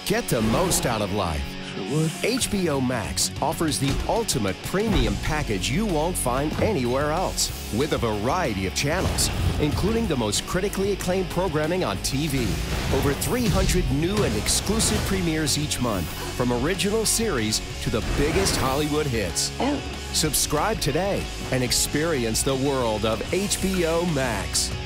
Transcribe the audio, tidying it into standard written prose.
Get the most out of life. HBO Max offers the ultimate premium package you won't find anywhere else, with a variety of channels, including the most critically acclaimed programming on TV. Over 300 new and exclusive premieres each month, from original series to the biggest Hollywood hits. Subscribe today and experience the world of HBO Max.